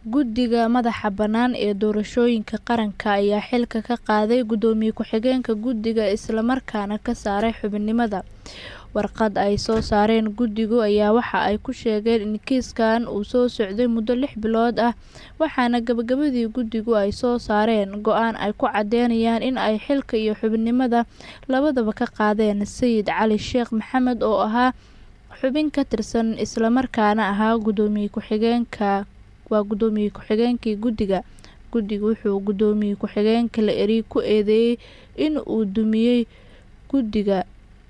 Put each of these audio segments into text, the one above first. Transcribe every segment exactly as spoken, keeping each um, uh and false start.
guddiga madaxa bannaan ee doorashooyinka qaranka ayaa xilka ka qaaday gudoomiye ku-xigeenka guddiga isla markaana ka saaray xubinimada. warqad ay soo saareen guddigu ayaa waxa ay ku sheegeen in kiiskan uu soo socday muddo lix bilood ah, waxaana gabagabadii guddigu ay soo saareen go-aan ay ku cadeynayaan in ay xilka iyo xubinimada labadaba ka qaadeen Sayid Cali Sheekh Maxamed oo ahaa xubin ka tirsan isla markaana ahaa gudoomiye ku-xigeenka waa gudoomiye ku-xigeenkii guddiga. guddigu wuxuu gudoomiye ku-xigeenka la eri ku eedeeyay in uu dumiyay guddiga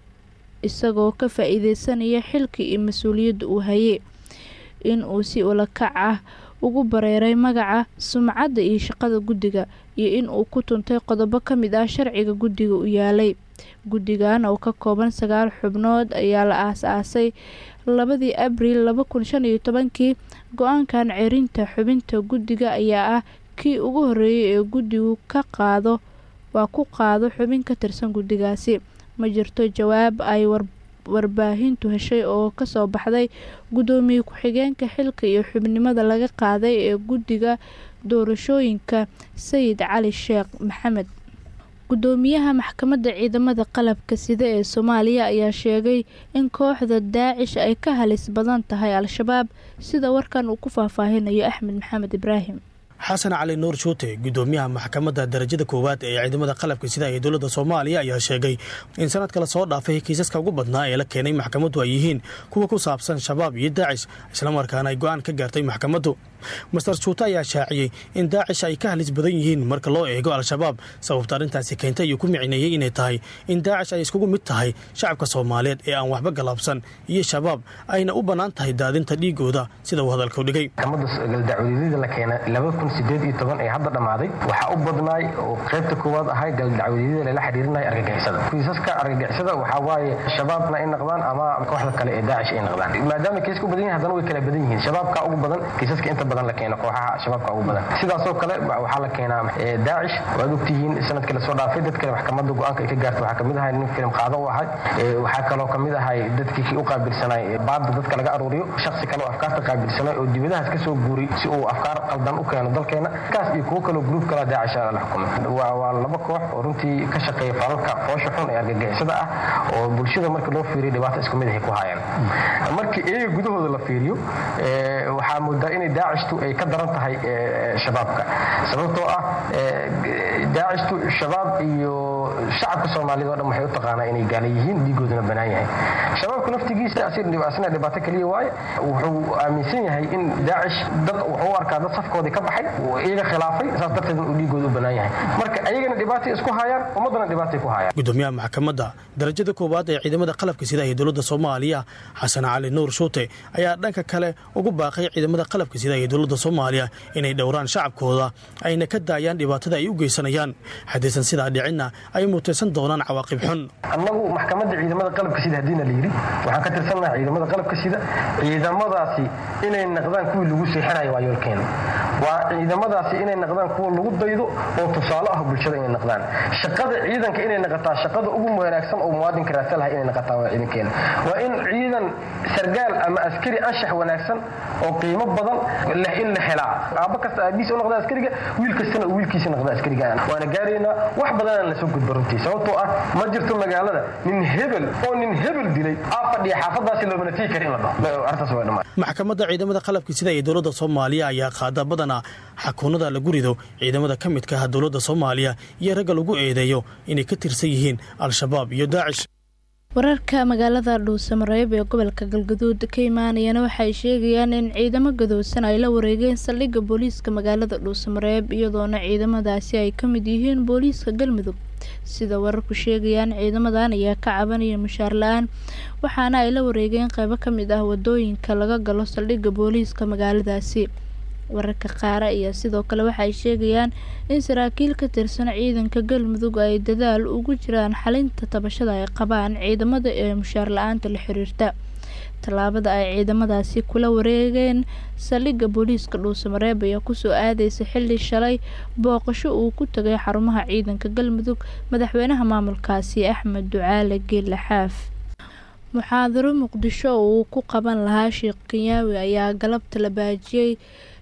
isagoo ka faa'iideysanaya xilkii iyo mas'uuliyadda uu hayay, in uu si ula kac ah ugu bareeray magaca, sumcadda iyo shaqada guddiga, iyo in uu ku tuntay qodobo ka mid ah sharciga guddiga u yaalay. guddigan oo ka kooban sagaal xubnood ayaa la aasaasay labadii Abriil laba kun shan iyo tobankii. go-aankan ceerinta xubinta guddiga ayaa ah kii ugu horeeyay ee guddigu ka qaado waa ku qaado xubin ka tirsan guddigaasi. ma jirto jawaab ay warbaahintu heshay oo ka soo baxday gudoomiye ku-xigeenka xilka iyo xubinimada laga qaaday ee guddiga doorashooyinka Sayid Cali Sheekh Maxamed. gudoomiyaha maxkamadda ciidamada qalabka sida ee Soomaaliya ayaa sheegay in kooxda Daacish ay ka halis badan tahay Al-Shabaab, sida warkan uu ku faahfaahinayo Axmed Maxamed Ibraahim. xasan cali nuur shuute gudoomiyaha maxkamadda darajada koowaad ee ciidamada qalabka sida ee dowladda Soomaaliya ayaa sheegay in sanadka la soo dhaafay kiisaska ugu badnaa ee la keenay maxkamaddu ay yihiin kuwa ku saabsan shabaab iyo Daacish, isla markaana ay go'aan ka gaartay maxkamaddu. Mister Shuute ayaa shaaciyay in Daacish ay ka halis badan yihiin marka loo eego Al-Shabaab, sababta arrintaasi keentay iyo ku micneeyay inay tahay in Daacish ay iskugu mid tahay shacabka Soomaaliyeed ee aan waxba galabsan iyo shabaab ayna u bannaan tahay daadinta dhiigooda, sida uu hadalka u dhigay. galdacwadida la keenay laba kun sideed iyo toban ee hadda dhamaaday waxa u badnaay oo qaybta koowaad ahay galdacwadida la xiriirinay argagixisada. kiisaska argagixisada waxa waaye shabaabna ay noqdaan ama kooxda kale ee Daacish ay noqdaan. maadaama kiisku badan yihiin haddana way kala badan yihiin. shabaabka ugu badan kiisaska inta badan la keeno kooxaha shabaabka ugu badan. sidaas oo kale waxa la keenaa Daacish waad ogtihiin sanadkii la soo dhaafay dadka maxkamadda go'aanka ay ka gaartay waxa kamid ahay nin film qaado u ahay. waxa kale oo kamid ahay dadkii u qaabilsanay baadda dadka laga aruuriyo, shakhsi kale oo afkaarta qaabilsanay oo dibadahaas ka soo guuray si uu afkaar qaldan u keeno dalkeena. kaas iyo kuwa kale group kala Daacish la xukumay. waa waa laba koox oo runtii ka shaqeeya falalka foosha xun ee argagixisada ah oo bulshada marka loo fiiriyo dhibaato isku mid ah ku hayaan. markii ay gudahooda la fiiriyo waxa moodaa in Daacishtu ay ka daran tahay shabaabka, sababtoo ah Daacishtu shabaab iyo shacabka Soomaaliyeed oo dhan waxay u taqaanaa inay gaala yihiin, dhiigooduna banaan yahay. shabaabka naftigiisa asir dhibaasana dhibaato kaliya waay wuxuu aaminsan yahay in Daacish dad wuxuu arkaa dad safkoodii ka baxay oo iyaga khilaafay, saas darteed uu dhiigoodu banaan yahay. marka ayagana dhibaato isku hayaan, ummadana dhibaato ku hayaan. gudoomiyaha maxkamadda darajada koowaad ee ciidamada qalabka sida ee dowladda Soomaaliya xasan cali nuur shuute ayaa dhanka kale ugu baaqay ciidamada qalabka sida ee dowladda Soomaaliya inay dhowraan shacabkooda ayna ka daayaan dhibaatada ay u geysanayaan, haddaysan sidaa dhicinna ay mutaysan doonaan cawaaqib xun. annagu maxkamadda ciidamada qalabka sida hadii la yiri waxaan ka tirsanahay ciidamada qalabka sida ciidamadaasi inay noqdaan kuwii lagu seexanayo waa yoolkeen. waa ciidamadaasi inay noqdaan kuwa lagu daydo oo tusaale ah bulshada inay noqdaan. shaqada ciidanka inay noqotaa shaqada ugu wanaagsan oo muwaadinka raasal ah inay noqotaa waa ciidankeena. waa in ciidan sargaal ama askari anshax wanaagsan oo qiimo badan leh in la helaa. aaba kasta aabiis oo noqda askariga, wiil kastana wiilkiisa noqda askariga. waana gaarayna wax badan la soo gudbo runtii, sababtoo ah ma jirto magaalada nin hebel oo nin hebel dilay afadhiya xaafadaasi loo banatay karin la dhaho. artaas waa dhamaan. maxkamadda ciidamada qalabka sida ee dowladda Soomaaliya ayaa qaada badana xakuunada lagu rido ciidamada ka midka ah dowladda Soomaaliya iyo rag lagu eedeeyo inay ka tirsan yihiin Al-Shabaab iyo Daacish. wararka magaalada Dhuusamareeb ee gobolka Galgaduud ka imaanayana waxay sheegayaan in ciidamo gadoosan ay la wareegeen saldhigga booliiska magaalada Dhuusamareeb, iyadoona ciidamadaasi ay ka mid yihiin booliiska Galmudug. sida wararku sheegayaan ciidamadan ayaa ka cabanaya mushaar la'aan, waxaana ay la wareegeen qaybo ka mid ah wadooyinka laga galo saldhigga booliiska magaaladaasi. wararka qaar ayaa sidoo kale waxay sheegayaan in saraakiil ka tirsan ciidanka Galmudug ay dadaal ugu jiraan xalinta tabashada ay qabaan ciidamada ee mushaar la'aanta la xiriirta. talaabada ay ciidamadaasi kula wareegeen saldhigga booliiska Dhuusamareeb ayaa ku soo aadaysa xilli shalay booqasho uu ku tagay xarumaha ciidanka Galmudug madaxweynaha maamulkaasi Axmed Ducaale Geelle Xaaf. muxaadaro Muqdisho uu ku qaban lahaa Sheekh Kinyaawi ayaa galabta la baajiyay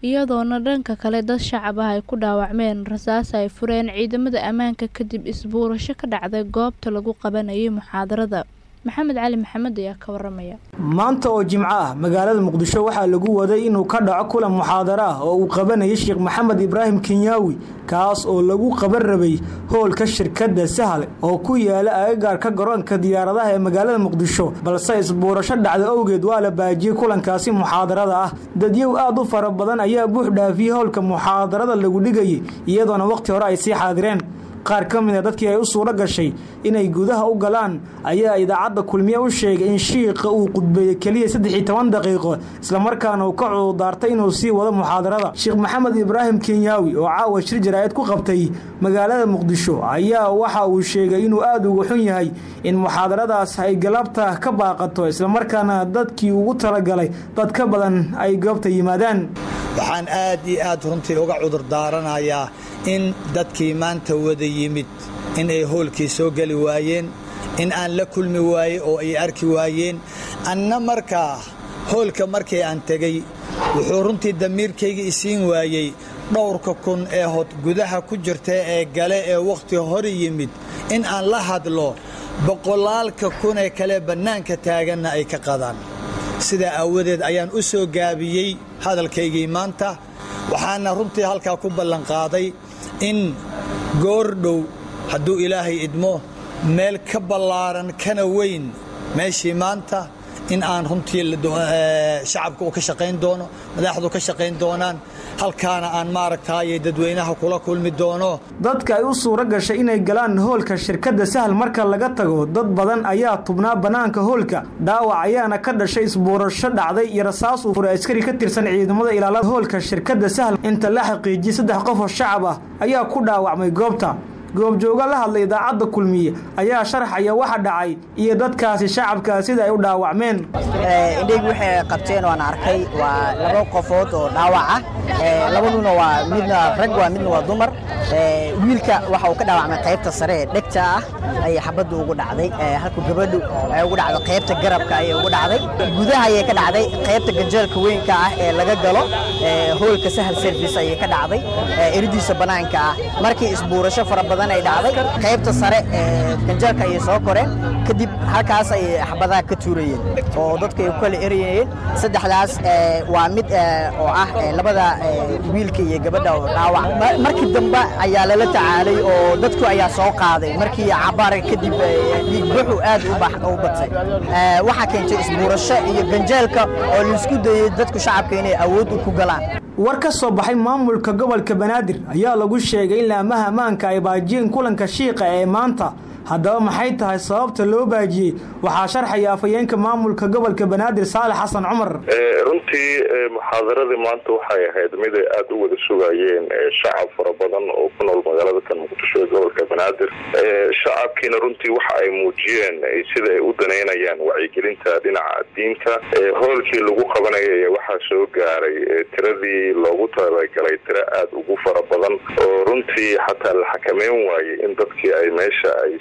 iyadoona dhanka kale dad shacab ah ay ku dhaawacmeen rasaas ay fureen ciidamada ammaanka kadib isbuurasho ka dhacday goobta lagu qabanayay muxaadarada. maxamed cali maxamed ayaa ka waramaya. maanta oo jimco ah magaalada muqdisho waxaa lagu waday inuu ka dhaco kulan muxaadaro ah oo uu qabanayay Sheekh Maxamed Ibraahim Kenyawi kaas oo lagu qaban rabay hoolka shirkadda Sahal oo ku yaala agagaarka garoonka diyaaradaha ee magaalada Muqdisho balse isbuurasho dhacday awgeed waa la baajiyay kulankaasi muxaadarada ah. dadyow aad u fara badan ayaa buux dhaafiyay hoolka muxaadarada lagu dhigayay iyadoona waqti hore ay sii xaadireen. qaar ka mid ah dadkii ay u suura gashay inay gudaha u galaan ayaa idaacadda kulmiye u sheegay in shiiqa uu qudbeeyay kaliya saddex iyo toban daqiiqo isla markaana uu ka cuudaartay inuu sii wado muxaadarada. Sheekh Maxamed Ibraahim Kenyawi oo caawa shir jaraa'id ku qabtay magaalada Muqdisho ayaa waxa uu sheegay inuu aad ugu xun yahay in muxaadaradaas ay galabta ka baaqato isla markaana dadkii ugu talagalay dad ka badan ay goobta yimaadaan. waxaan aad iyo aad runtii uga cudur daaranayaa in dadkii maanta wada yimid in ay hoolkii soo gali waayeen in aan la kulmi waaye oo ay arki waayeen anna markaa hoolka markii aan tegay wuxuu runtii damiirkayga isiin waayey dhowrka kun ee hod gudaha ku jirta ee gale ee waqti hore yimid in aan la hadlo boqolaalka kun ee kale bannaanka taaganna ay ka qadaan. sidaa aawadeed ayaan u soo gaabiyey hadalkaygii maanta waxaana runtii halkaa ku ballan qaaday in goordhow hadduu ilaahay idmo meel ka ballaaran kana weyn meeshii maanta in aan runtii shacabka u ka shaqayn doono madaxdu ka shaqayn doonaan halkaana aan maaragtay dadweynaha kula kulmi doono. dadka ay u suura gashay inay galaan hoolka shirkadda Sahal marka laga tago dad badan ayaa tubnaa banaanka hoolka dhaawac ayaana ka dhashay isbuurasho dhacday iyo rasaas uu furay askari ka tirsan ciidamada ilaalada hoolka shirkadda Sahal inta la xaqiijiyay saddex qof oo shacab ah ayaa ku dhaawacmay goobta. goobjooga la hadlay idaacadda kulmiye ayaa sharaxaya waxa dhacay iyo dadkaasi shacabka sida ay u dhaawacmeen. ee indheeg waxay qabteen waan arkay waa laba qofood oo dhaawac ah ee labaduna waa midna rag waa midna waa dumar. ee wiilka waxa uu ka dhaawacmay qaybta sare ee dhegta ah ay xabadu ugu dhacday ee halka gabadhu ay ugu dhacday qaybta garabka ay ugu dhacday gudaha ay ka dhacday qaybta ganjeelka weynka ah ee laga galo ee hoolka Sahal service ay ka dhacday ee iridiisa banaanka ah markii isbuurasho fara badan ay dhacday qaybta sare ee ganjeelka ay soo koreen kadib halkaas ay xabadaha ka tuurayeen oo dadka ay kala eriyeen saddexdaas waa mid oo ah labada wiilka iyo gabadha oo dhaawac markii dambe ayaa la tacaalay oo dadku ayaa soo qaaday markii cabaar kadib dhiig buuxu aad u bax u batay waxa keentay isbuurasho iyo ganjeelka oo la isku dayay dadku shacabka inay awood u ku galaan. war ka soo baxay maamulka gobolka Banaadir ayaa lagu sheegay in laamaha ammaanka ay baajiyeen kulanka shiiqa ee maanta haddaba maxay tahay sababta loo baajiyay waxa sharxaya afayeenka maamulka gobolka Banaadir Saalax Xasan Cumar. runtii muxaadarada maanta waxay ahayd mid aad u wada sugayeen shacab fara badan oo ku nool magaalada kan Muqdisho ee gobolka Banaadir. shacabkiina runtii waxa ay muujiyeen sida ay u daneynayaan wacyigelinta dhinaca diinta. hoolkii lagu qabanayay waxa soo gaaray tiradii loogu talagalay tira aad ugu fara badan oo runtii xataa la xakameyn waayay in dadkii ay meesha ay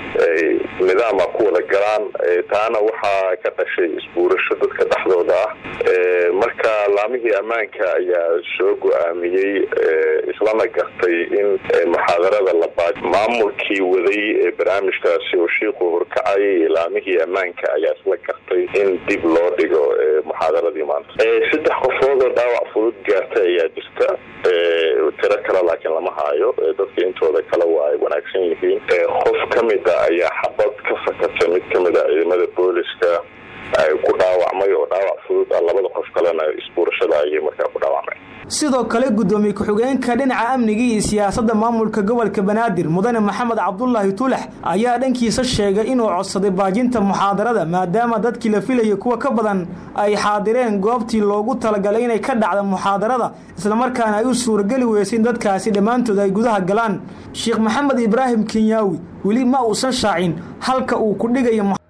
nidaam ku wada galaan taana waxaa ka dhashay isbuurasho dadka dhexdooda ah. marka laamihii ammaanka ayaa soo go'aamiyey islana gartay in muxaadarada la baajiyo. maamulkii waday barnaamijkaasi oo shiiqu horkacay laamihii ammaanka ayaa isla gartay in dib loo dhigo muxaadaradii maanta. saddex qofood oo dhaawac fudud gaartay ayaa jirta tiro kale laakiin lama haayo dadka intooda kale waa ay wanaagsan yihiin. qof kamid ah ayaa xabad ka fakatay mid kamid ah ciidamada booliska ay ku dhaawacmay oo dhaawac fudud ah labada qof kalena isbuurashada ayay markaa ku dhaawacmay. sidoo kale gudoomiye ku-xigeenka dhinaca amniga iyo siyaasadda maamulka gobolka Banaadir Mudane Maxamed Cabdullaahi Tulax ayaa dhankiisa sheegay inuu codsaday baajinta muxaadarada maadaama dadkii la filayay kuwa ka badan ay xaadireen goobtii loogu talagalay inay ka dhacdo muxaadarada isla markaana ay u suuragali weysay dadkaasi dhammaantood ay gudaha galaan. Sheekh Maxamed Ibraahim Kenyawi weli ma uusan shaacin halka uu ku dhigayo